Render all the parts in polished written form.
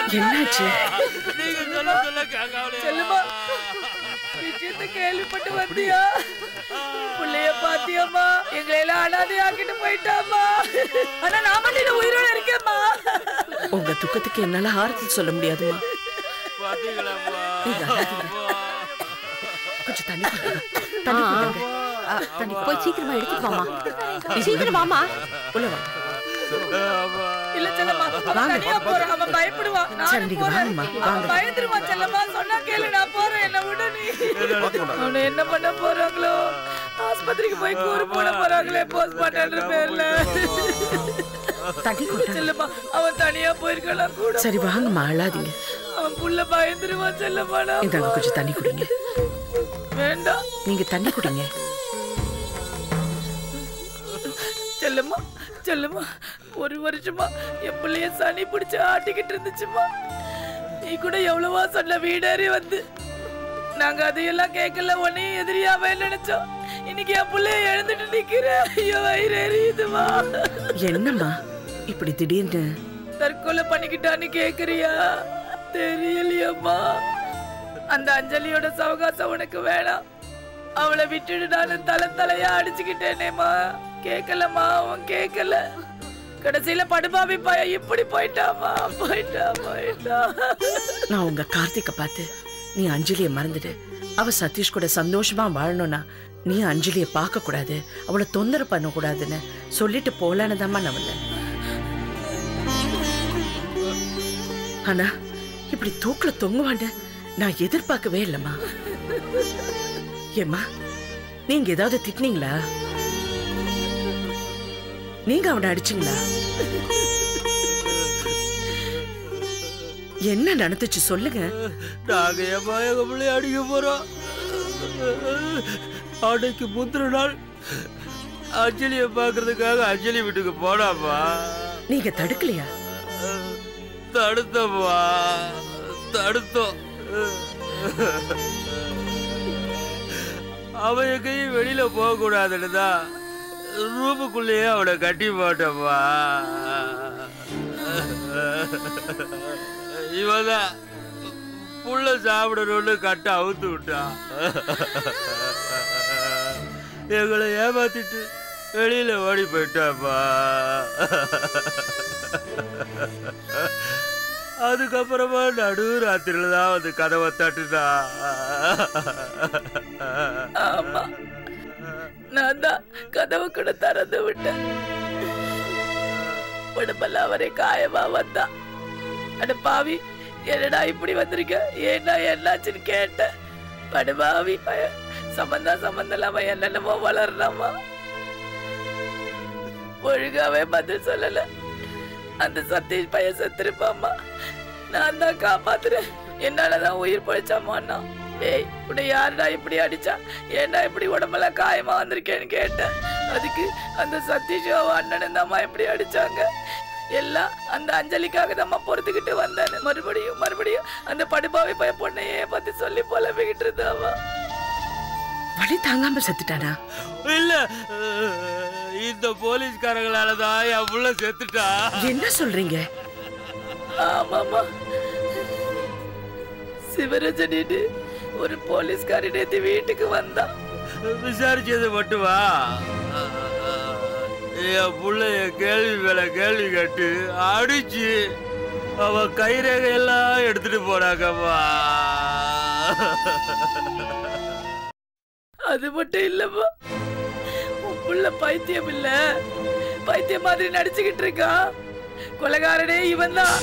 என்னாச்சு? நீங்க சொல்ல சொல்ல கேட்காமலே செல்லுமா விஷயத்தை கேள்விப்பட்டு வந்தியா? புள்ளைய பாத்தியம்மா, எங்களை எல்லாம் அனாதை ஆக்கிட்டு போயிட்டாமா. ஆனா நான் மட்டும் உயிரோட இருக்கேம்மா. உங்க துக்கத்துக்கு என்னால ஆறுதல் சொல்ல முடியாதுமா. பாத்தீங்களாம்மா? கொஞ்சம் தண்ணி கொடுங்க. தண்ணி கொடுங்க. தண்ணி போய் சீக்கிரமா எடுத்துட்டு வாமா. சீக்கிரம் வாமா. உள்ள வாங்க. இல்ல செல்லம்மா, அவன் தனியா போறான். அவன் பயப்படுவான். சரி, நீங்க வாங்கம்மா, வாங்க. பயந்துருவான் செல்லம்மா. சொன்னா கேளு, நான் போறேன். என்ன விட நீ. அவனை என்ன பண்ண போறாங்களோ? ஆஸ்பத்திரிக்கு போய் கூறு போட போறாங்களே போஸ்ட்மார்ட்டம்ன்ற பேர்ல. தண்ணி கொடுங்க செல்லம்மா, அவன் தனியா போயிருக்கலாம் கூட. சரி வாங்கம்மா, அழாதீங்க. அவன் புள்ள பயந்துருவான் செல்லம்மா. இந்தாங்க கொஞ்சம் தண்ணி குடிங்க. வேண்டாம், நீங்க தண்ணி குடிங்க. செல்லம்மா செல்லம்மா, ஒரு வருஷமா என் பிள்ளைய சனி பிடிச்சு ஆட்டிக்கிட்டு இருந்துச்சுமா. நீ கூட எவ்வளவா சொன்ன வீடேறி வந்து. நாங்க அதையெல்லாம் கேட்கல, உன்னையும் எதிரியாவே நினைச்சோம். இன்னைக்கு என் பிள்ளைய எழுந்துட்டு நிக்கிறேன். ஐயோ வயிறு எரியுதுமா. என்னம்மா இப்படி திடீர்னு? தற்கொலை பண்ணிக்கிட்டான்னு கேக்குறியா? தெரியலையம்மா. அந்த அஞ்சலியோட சவகாசம் உனக்கு வேணாம். அவளை விட்டுட்டு நான் தலையா அடிச்சுக்கிட்டேனேமா. கேட்கலம்மா, அவன் கேட்கல. கடைசியில படுபாவி பைய இப்படி போயிட்டாமா. போயிட்டா. நான் உங்க கார்த்திகை பார்த்து நீ அஞ்சலியை மறந்துடு. அவ சதீஷ் கூட சந்தோஷமா வாழணும்னா நீ அஞ்சலியை பார்க்க கூடாது, அவளை தொந்தரவு பண்ண கூடாதுன்னு சொல்லிட்டு போலான்னு தாம்மா நான் வந்தேன். ஆனா இப்படி தூக்குல தொங்குவான்னு நான் எதிர்பார்க்கவே இல்லம்மா. ஏம்மா நீங்க ஏதாவது திட்டினீங்களா? நீங்க அவனை அடிச்சீங்களா? என்ன நடந்துச்சு சொல்லுங்க. நாங்க ஏமா எங்க பிள்ளைய அடிக்க போறோம்? அன்னைக்கு முந்தின நாள் அஞ்சலியை பாக்குறதுக்காக அஞ்சலி வீட்டுக்கு போனாமா. நீங்க தடுக்கலையா? தடுத்தோம்மா, தடுத்தோம். அவ எங்கேயும் வெளியில போக கூடாதுன்னு தான் ரூமுக்குள்ளேயே அவனை கட்டி போட்டோம்மா. இவதான் புள்ள சாப்பிடணும்னு கட்ட அவுத்து விட்டான். எங்களை ஏமாத்திட்டு வெளியில ஓடி போயிட்டாப்பா. அதுக்கப்புறமா நடு ராத்திரில தான் வந்து கதவை தட்டுதா. ஆமா, நான் தான் கதவு கூட திறந்து விட்டேன். உடம்பெல்லாம் அவரே காயமா வந்தா. அட பாவி, என்னடா இப்படி வந்திருக்க, ஏன்னா என்னாச்சுன்னு கேட்டேன். படுபாவி பையன், சம்பந்தம் இல்லாம என்னென்னமோ வளர்றாமா. ஒழுங்காவே பதில் சொல்லல. அந்த சதீஷ் பையன் செத்துருப்பாமா. நான் தான் காப்பாத்துறேன். என்னாலதான் உயிர் பழிச்சாமான்னா. ஏய், உன்னை யாருடா இப்படி அடிச்சா, ஏன்டா இப்படி உடம்பெல்லாம் காயமா வந்திருக்கேன்னு கேட்டேன். அதுக்கு அந்த சதீஷ் அண்ணன் தாம்மா இப்படி அடிச்சாங்க. எல்லாம் அந்த அஞ்சலிக்காக தாம்மா பொறுத்துக்கிட்டு வந்தேன். மறுபடியும் அந்த படுபாவி பைய பொண்ணையே பத்தி சொல்லி புலம்பிக்கிட்டு இருந்தாவா. வலி தாங்காம செத்துட்டானா? இல்ல, இந்த போலீஸ்காரங்களாலதான் என் புள்ள செத்துட்டா. என்ன சொல்றீங்க? ஆமாமா, சிவரஞ்சனின்னு ஒரு போலீஸ்காரி நேத்து வீட்டுக்கு வந்தா. விசாரிச்சது மட்டுமா? என் புள்ளைய கேள்வி மேல கேள்வி கேட்டு அடிச்சு அவ கைரேகையெல்லாம் எடுத்துட்டு போறாங்கம்மா. அது மட்டும் இல்லம்மா, உன் புள்ள பைத்தியம் இல்ல, பைத்தியம் மாதிரி நடிச்சுக்கிட்டு இருக்கா. கொலைகாரனே இவன் தான்,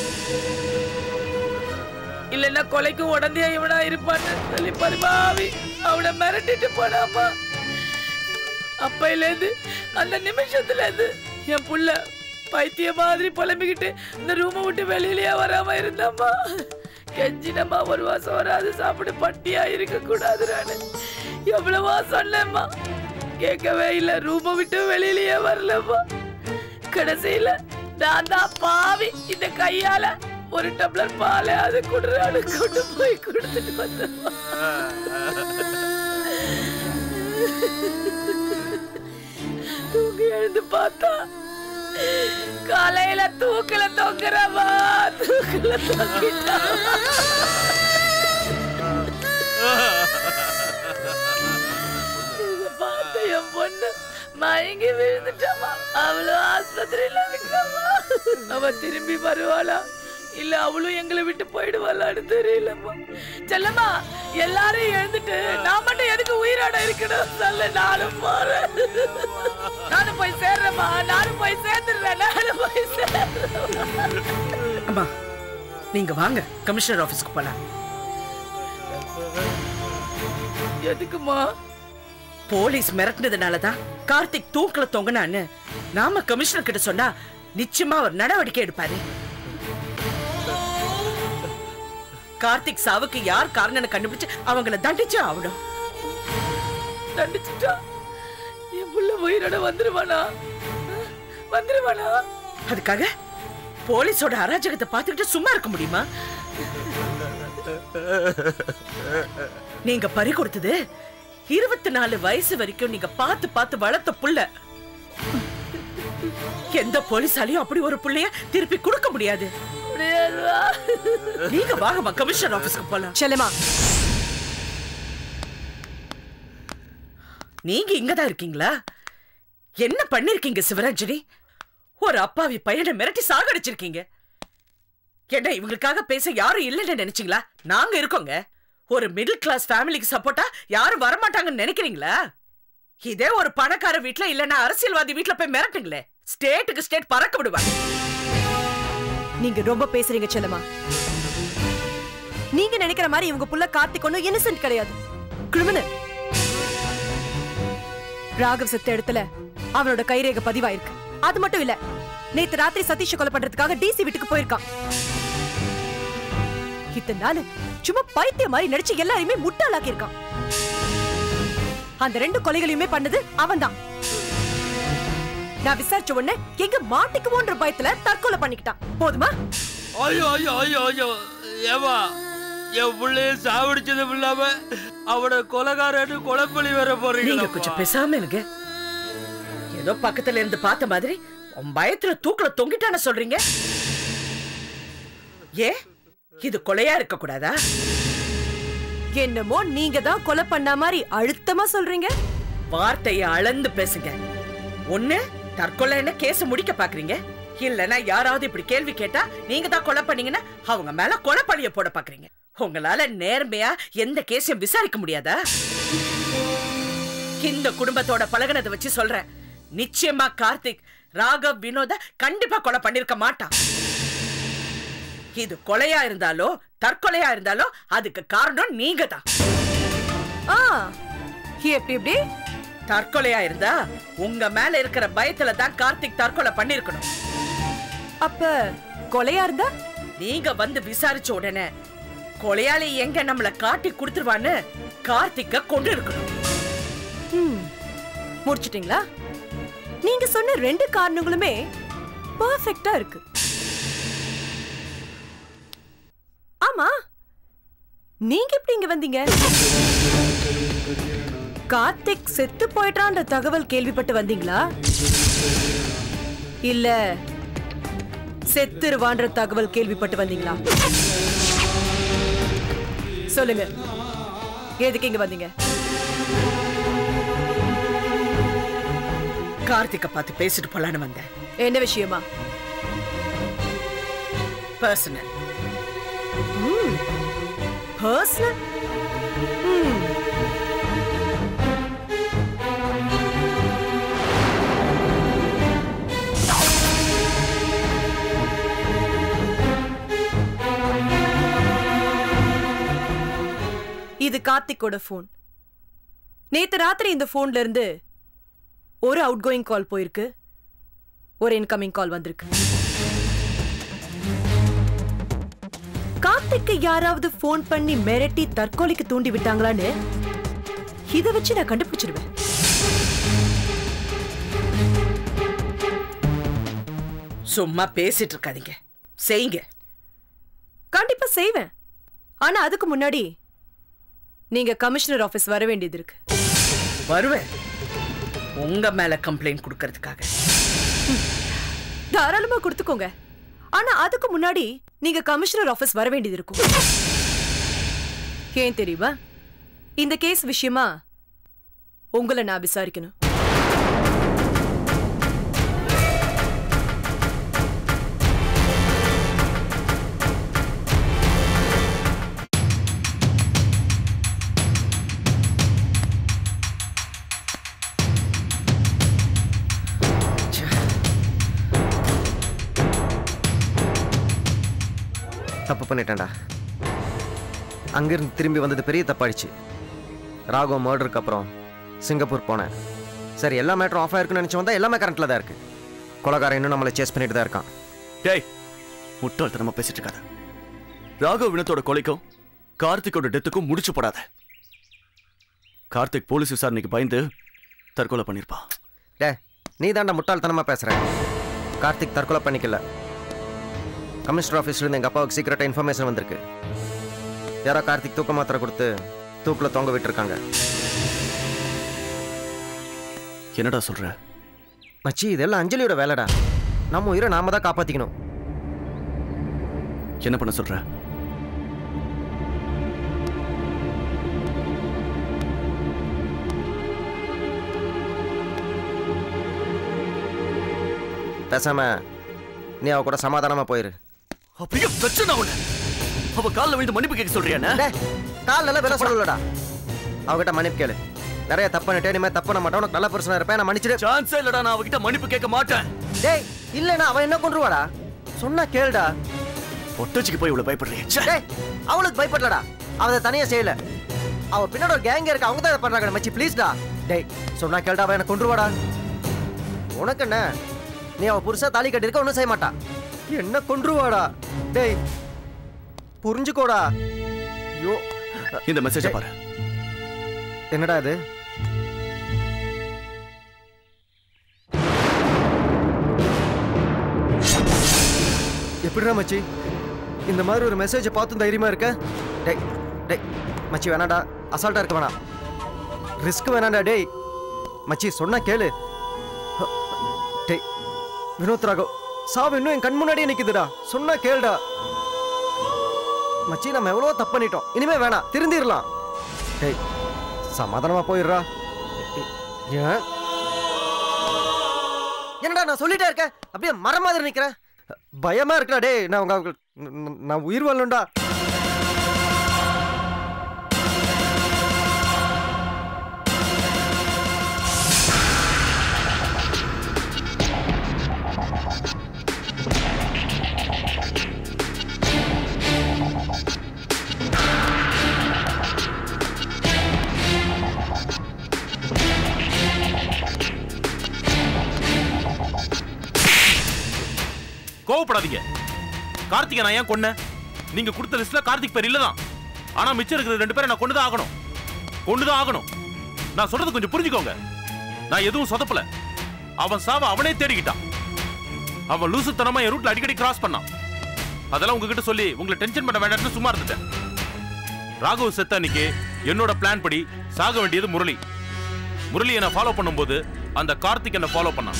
இல்லன்னா கொலைக்கு உடந்தையா இவனா இருப்பான்னு சொல்லி பரிபாவி அவனை மிரட்டிட்டு போனாமா. அப்பையில இருந்து, அந்த நிமிஷத்துல இருந்து என் புள்ள பைத்திய மாதிரி புலம்பிக்கிட்டு இந்த ரூமை விட்டு வெளியிலேயே வராம இருந்தாமா. கெஞ்சினம்மா, ஒரு வாசம் வராது சாப்பிடு, பட்டியா இருக்க கூடாதுன்னு எவ்வளவா சொன்னேம்மா. கேட்கவே இல்ல, ரூமை விட்டு வெளியிலேயே வரலம்மா. கடைசியில நான் தான் பாவி, இந்த கையால ஒரு டம்ளர் பாலை அது குடுறாடு கொண்டு போய் கொடுத்துட்டு வந்தம்மா. தூங்கி எழுந்து பார்த்தா காலையில தூக்கல தொங்குறமா, தூக்கல தொங்கிட்டா. இத பார்த்த என் பொண்ணு மயங்கி விழுந்துட்டாமா. அவளும் ஆஸ்பத்திரியில இருக்காமா. அவ திரும்பி வருவாளா இல்ல அவளும் எங்களை விட்டு போயிடுவாளான்னு தெரியலம்மா. செல்லம்மா, எல்லாரும் எழுந்துட்டு நான் மட்டும் எதுக்கு உயிரோட இருக்கணும் சொல்ல. நானும் போறேன், நானும் போய் சேர்றேம்மா, நானும் போய் சேர்ந்துடுறேன், நானும் போய் சேர்றேன். அம்மா நீங்க வாங்க, கமிஷனர் ஆபீஸ்க்கு போலாம். எதுக்குமா? போலீஸ் மிரட்டினதுனாலதான் கார்த்திக் தூக்கல தொங்கினான்னு நாம கமிஷனர் கிட்ட சொன்னா நிச்சயமா அவர் நடவடிக்கை எடுப்பாரு. கார்த்திக் சாவுக்கு யார் காரணம் கண்டுபிடிச்சு அவங்கள தண்டிச்சு ஆகணும். தண்டிச்சுட்டா என் புள்ள உயிரோட வந்துருவானா? வந்துருவானா? அதுக்காக போலீஸோட அராஜகத்தை பார்த்துக்கிட்டு சும்மா இருக்க முடியுமா? நீங்க பறி கொடுத்தது 24 வயசு வரைக்கும் நீங்க பார்த்து பார்த்து வளர்த்த புள்ள. எந்த போலீஸாலையும் அப்படி ஒரு புள்ளைய திருப்பி கொடுக்க முடியாது. நீங்க வாங்கம்மா, கமிஷனர் ஆபீஸ்க்கு போலாம். செல்லம்மா, நீங்க இங்கதான் இருக்கீங்களா? என்ன பண்ணிருக்கீங்க சிவரஞ்சனி? ஒரு அப்பாவி பையனை மிரட்டி சாகடிச்சிருக்கீங்க. என்ன இவங்களுக்காக பேச யாரும் இல்லைன்னு நினைச்சீங்களா? நாங்க இருக்கோங்க. ஒரு மிடில் கிளாஸ் ஃபேமிலிக்கு சப்போர்ட்டா யாரும் வரமாட்டாங்கன்னு நினைக்கிறீங்களா? இதே ஒரு பணக்கார வீட்டுல இல்லன்னா அரசியல்வாதி வீட்டுல போய் மிரட்டுங்களே, ஸ்டேட்டுக்கு ஸ்டேட் பறக்க விடுவாங்க. நீங்க ரொம்ப பேசுறீங்க செல்லம்மா. நீங்க நினைக்கிற மாதிரி இவங்க புள்ள கார்த்திக் ஒன்னும் இன்னசென்ட் கிடையாது, கிரிமினல். ராகவ் செத்த இடத்துல அவனோட கைரேகை பதிவாயிருக்கு. அது மட்டும் இல்ல, நேத்து ராத்திரி சதீஷ் கொலை பண்றதுக்காக டிசி வீட்டுக்கு போயிருக்கான். இத்தனை நாள் சும்மா பைத்திய மாதிரி நடிச்சு எல்லாரையுமே முட்டாளாக்கி இருக்கான். அந்த 2 கொலைகளையுமே பண்ணது அவன்தான். நான் விசாரிச்ச உடனே எங்க மாட்டிக்குவோன்ற பயத்துல தற்கொலை பண்ணிக்கிட்டான். போதுமா? ஐயோ ஐயோ ஐயோ ஐயோ, ஏவா என் பிள்ளைய சாவடிச்சதும் இல்லாம அவட கொலைகாரன்னு கொலைப்பலி வர போறீங்க. நீங்க கொஞ்சம் பேசாம இருங்க. ஏதோ பக்கத்துல இருந்து பார்த்த மாதிரி உன் பயத்துல தூக்கல தொங்கிட்டான சொல்றீங்க. ஏ இது கொலையா இருக்க கூடாதா? என்னமோ நீங்க தான் கொலை பண்ண மாதிரி அழுத்தமா சொல்றீங்க. வார்த்தையை அளந்து பேசுங்க. ஒண்ணு தற்கொலைன்னு கேஸ் முடிக்க பாக்குறீங்க, இல்லன்னா யாராவது இப்படி கேள்வி கேட்டா நீங்க தான் கொலை பண்ணீங்கன்னா அவங்க மேல கொலை பழிய போட பாக்குறீங்க. உங்களால நேர்மையா எந்த கேஸையும் விசாரிக்க முடியாதா? இந்த குடும்பத்தோட பழகுனதை வச்சு சொல்றேன், நிச்சயமா கார்த்திக் ராகவ் வினோத கண்டிப்பா கொலை பண்ணிருக்க மாட்டான். இது கொலையா இருந்தாலோ தற்கொலையா இருந்தாலோ அதுக்கு காரணம் நீங்க தான். எப்படி தற்கொலையா இருந்தா உங்க மேல இருக்கிற பயத்துல தான் கார்த்திக் தற்கொலை பண்ணிருக்கணும். அப்ப கொலையா இருந்தா நீங்க வந்து விசாரிச்ச உடனே கொலையாளி எங்க நம்மள காட்டி கொடுத்துருவான்னு கார்த்திக்க கொண்டு இருக்கணும். முடிச்சிட்டீங்களா? நீங்க சொன்ன 2 காரணங்களுமே பெர்ஃபெக்ட்டா இருக்கு. ஆமா, நீங்க எப்படி இங்க வந்தீங்க? கார்த்திக் செத்து போயிட்டான்ற தகவல் கேள்விப்பட்டு வந்தீங்களா, இல்ல செத்துருவான்ற தகவல் கேள்விப்பட்டு வந்தீங்களா? சொல்லுங்க, எதுக்கு இங்க வந்தீங்க? கார்த்திக்க பார்த்து பேசிட்டு போலான்னு வந்தேன். என்ன விஷயமா? பர்சனல். பர்சனல்? இது கார்த்திக்கோட போன். நேத்து ராத்திரி இந்த போன்ல இருந்து ஒரு அவுட் கோயிங் கால் போயிருக்கு, ஒரு இன்கமிங் கால் வந்திருக்கு. கார்த்திக்கு யாராவது போன் பண்ணி மிரட்டி தற்கொலைக்கு தூண்டி விட்டாங்களான்னு இத வச்சு நான் கண்டுபிடிச்சிருவேன். சும்மா பேசிட்டு இருக்காதீங்க, செய்யுங்க. கண்டிப்பா செய்வேன். ஆனா அதுக்கு முன்னாடி நீங்க கமிஷனர் ஆபீஸ் வர வேண்டியது இருக்கு. வருவேன், உங்க மேல கம்ப்ளைண்ட் கொடுக்கறதுக்காக. தாராளமா கொடுத்துக்கோங்க. ஆனா அதுக்கு முன்னாடி நீங்க கமிஷனர் ஆபீஸ் வர வேண்டியது இருக்கும். ஏன் தெரியுமா? இந்த கேஸ் விஷயமா உங்களை நான் விசாரிக்கணும். தப்பு பண்ணிட்டேன்டா. அங்கிருந்து திரும்பி வந்தது பெரிய தப்பாயிடுச்சு. ராகவ் மர்டருக்கு அப்புறம் சிங்கப்பூர் போனேன். சரி, எல்லா மேட்டரும் ஆஃப் ஆயிருக்குன்னு நினச்சி வந்தால் எல்லாமே கரண்ட்டில் தான் இருக்கு. கொலைகாரன் இன்னும் நம்மளை சேஸ் பண்ணிட்டு தான் இருக்கான். டேய், முட்டாள்தனமா பேசிட்டு இருக்காத. ராகவ் வினத்தோட கொலைக்கும் கார்த்திகோட டெத்துக்கும் முடிச்சு போடாத. கார்த்திக் போலீஸ் விசாரணைக்கு பயந்து தற்கொலை பண்ணிருப்பான். டே, நீ தாண்டா முட்டாள்தனமாக பேசுகிற. கார்த்திக் தற்கொலை பண்ணிக்கல. கமிஷனர் ஆஃபீஸ்லேருந்து எங்கள் அப்பாவுக்கு சீக்கிரட்டாக இன்ஃபர்மேஷன் வந்திருக்கு. யாரோ கார்த்திக் தூக்க மாத்திரை கொடுத்து தூக்கில் தொங்க விட்டுருக்காங்க. என்னடா சொல்ற? மச்சி, இதெல்லாம் அஞ்சலியோட வேலைடா. நம்ம உயிரை நாம தான் காப்பாற்றிக்கணும். என்ன பண்ண சொல்ற? பேசாம நீ அவ கூட சமாதானமா போயிரு. அப்படியே பிரச்சனை ஒண்ணு. அவ காலில் விழுந்து மன்னிப்பு கேட்க சொல்றியா? கால் எல்லாம் விலை சொல்லலடா. அவகிட்ட மன்னிப்பு கேளு. நிறைய தப்பு பண்ணிட்டேன். இனிமே தப்பு பண்ண மாட்டேன். உனக்கு நல்ல பர்சனா இருப்பேன். நான் மன்னிச்சிடு. சான்ஸே இல்லடா. நான் அவகிட்ட மன்னிப்பு கேட்க மாட்டேன். டேய், இல்லைன்னா அவன் என்ன கொண்டுருவாடா. சொன்னா கேளுடா. ஒட்டச்சிக்கு போய் இவ்வளவு பயப்படுறீங்க? டேய், அவளுக்கு பயப்படலடா. அவ தனியா செய்யல. அவ பின்னாடி ஒரு கேங்க இருக்கு. அவங்க தான் பண்றாங்க. மச்சி ப்ளீஸ்டா. டேய், சொன்னா கேளுடா. அவன் என்ன கொண்டுருவாடா. உனக்கு என்ன? நீ அவ புருஷா தாலி கட்டிருக்க. ஒன்றும் செய்ய மாட்டா. என்ன கொண்டுருவாடா. டேய், புரிஞ்சுக்கோடா. ஐயோ, இந்த மெசேஜை பாரு. என்னடா இது? எப்படிடா மச்சி இந்த மாதிரி ஒரு மெசேஜை பார்த்து தைரியமா இருக்க? டேய் டேய் மச்சி, வேணாடா. அசால்ட்டா இருக்க வேணாம். ரிஸ்க் வேணாண்டா. டேய் மச்சி, சொன்னா கேளு. டேய் வினோத் ராகவ் சாவு இன்னும் என் கண் முன்னாடியே நிக்குதுடா. சொன்னா கேளுடா. மச்சி, நம்ம எவ்வளோ தப்பு பண்ணிட்டோம். இனிமே வேணாம், திருந்திடலாம். டேய் சமாதானமா போயிடுறா. ஏன் என்னடா நான் சொல்லிட்டே இருக்கேன், அப்படியே மரம் மாதிரி நிக்கிறேன். பயமா இருக்குடா. டேய், நான் உயிர் வாழணும்டா. கோவப்படாதீங்க. கார்த்திகை நான் ஏன் கொன்னேன்? நீங்க கொடுத்த லிஸ்ட்ல கார்த்திக் பேர் இல்லதான். ஆனா மிச்சம் இருக்கிற 2 பேரை நான் கொண்டுதான் ஆகணும். நான் சொல்றது கொஞ்சம் புரிஞ்சுக்கோங்க. நான் எதுவும் சொதப்பல. அவன் சாவ அவனே தேடிக்கிட்டான். அவன் லூசுத்தனமா என் ரூட்ல அடிக்கடி கிராஸ் பண்ணான். அதெல்லாம் உங்ககிட்ட சொல்லி உங்களை டென்ஷன் பண்ண வேண்டாம்னு சும்மா இருந்துட்டேன். ராகவ் செத்த அன்னைக்கு என்னோட பிளான் படி சாக வேண்டியது முரளி. முரளி என்ன ஃபாலோ பண்ணும்போது அந்த கார்த்திக் என்ன ஃபாலோ பண்ணான்.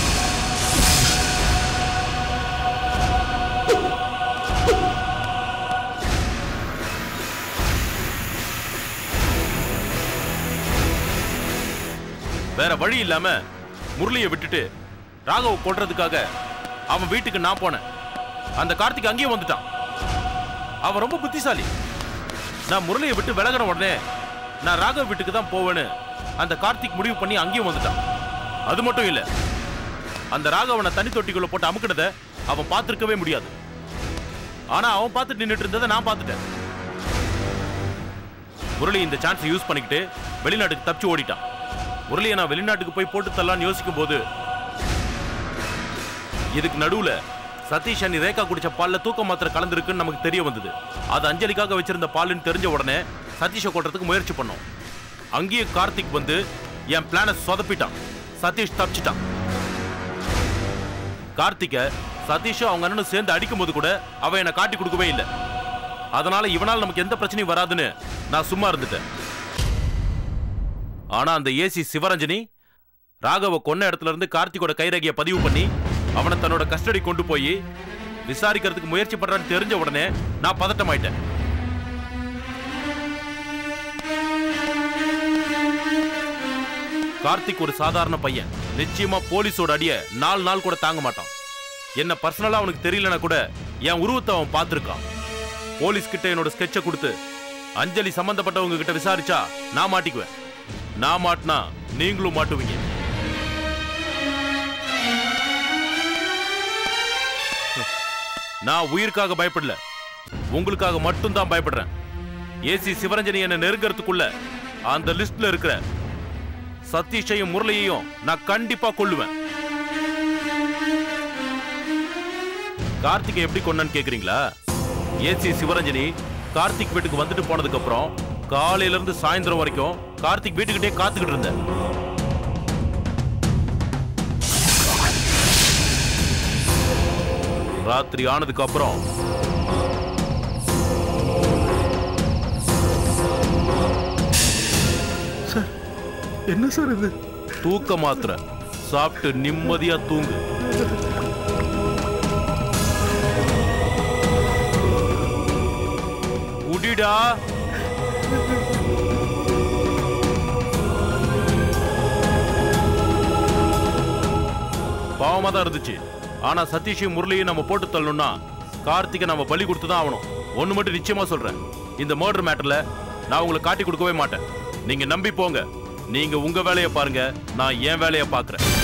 வேற வழி இல்லாம முரளியை விட்டுட்டு ராகவ கொல்றதுக்காக அவன் வீட்டுக்கு நான் போனேன். அந்த கார்த்திக் அங்கேயே வந்துட்டான். அவன் ரொம்ப புத்திசாலி. நான் முரளியை விட்டு விலகின உடனே நான் ராகவ வீட்டுக்கு தான் போவேன்னு அந்த கார்த்திக் முடிவு பண்ணி அங்கேயும் வந்துட்டான். அது மட்டும் இல்ல, அந்த ராகவனை தனி தொட்டிக்குள்ள போட்டு அமுக்கினதை அவன் பார்த்திருக்கவே முடியாது. ஆனா அவன் பார்த்துட்டு நின்றுட்டு இருந்ததை நான் பார்த்துட்டேன். முரளி இந்த சான்ஸை யூஸ் பண்ணிக்கிட்டு வெளிநாட்டுக்கு தப்பிச்சு ஓடிட்டான். முரளியை நான் வெளிநாட்டுக்கு போய் போட்டு தரலான்னு யோசிக்கும் போது இதுக்கு நடுவுல சதீஷ் அண்ணி ரேகா குடிச்ச பால்ல தூக்க மாத்திரை கலந்துருக்குன்னு நமக்கு தெரிய வந்தது. அது அஞ்சலிக்காக வச்சிருந்த பால்னு தெரிஞ்ச உடனே சதீஷை கொல்றதுக்கு முயற்சி பண்ணோம். அங்கேயே கார்த்திக் வந்து என் பிளானை சொதப்பிட்டான். சதீஷ் தப்பிச்சிட்டான். கார்த்திக சதீஷும் அவங்க அண்ணனும் சேர்ந்து அடிக்கும் போது கூட அவன் என்னை காட்டி கொடுக்கவே இல்லை. அதனால இவனால் நமக்கு எந்த பிரச்சனையும் வராதுன்னு நான் சும்மா இருந்துட்டேன். ஆனா அந்த ஏசி சிவரஞ்சனி ராகவ கொன்ன இடத்துல இருந்து கார்த்திகோட கைரேகையை பதிவு பண்ணி அவனை தன்னோட கஸ்டடி கொண்டு போய் விசாரிக்கிறதுக்கு முயற்சி பண்றான்னு தெரிஞ்ச உடனே நான் பதட்டமாயிட்டேன். கார்த்திக் ஒரு சாதாரண பையன். நிச்சயமா போலீஸோட அடிய 4 நாள் கூட தாங்க மாட்டான். என்ன பர்சனலா அவனுக்கு தெரியலனா கூட என் உருவத்தை அவன் பார்த்திருக்கான். போலீஸ் கிட்ட என்னோட ஸ்கெட்சை கொடுத்து அஞ்சலி சம்பந்தப்பட்டவங்க கிட்ட விசாரிச்சா நான் மாட்டிக்குவேன். நான் மாட்டினா நீங்களும் மாட்டுவீங்க. நான் உயிருக்காக பயப்படல, உங்களுக்காக மட்டும் தான் பயப்படுறேன். ஏசி சிவரஞ்சனி என்ன நெருங்கிறதுக்குள்ள அந்த லிஸ்ட்ல இருக்கிற சதீஷையும் முரளியையும் நான் கண்டிப்பா கொல்லுவேன். கார்த்திகை எப்படி கொன்னன்னு கேக்குறீங்களா? ஏசி சிவரஞ்சனி கார்த்திக் வீட்டுக்கு வந்துட்டு போனதுக்கு அப்புறம் காலையில இருந்து சாயந்தரம் வரைக்கும் கார்த்திக் வீட்டுக்கிட்டே காத்துக்கிட்டு இருந்தேன். ராத்திரி ஆனதுக்கு அப்புறம் என்ன சார் இது? தூக்க மாத்திரை சாப்பிட்டு நிம்மதியா தூங்கு. குடிடா. பாவமா தான் இருந்துச்சு. ஆனா சதீஷையும் முரளியும் நம்ம போட்டு தள்ளணும்னா கார்த்திகை நம்ம பலி கொடுத்து தான் ஆகணும். ஒண்ணு மட்டும் நிச்சயமா சொல்றேன், இந்த மர்டர் மேட்டர்ல நான் உங்களை காட்டி கொடுக்கவே மாட்டேன். நீங்க நம்பி போங்க. நீங்க உங்க வேலையை பாருங்க, நான் என் வேலையை பாக்குறேன்.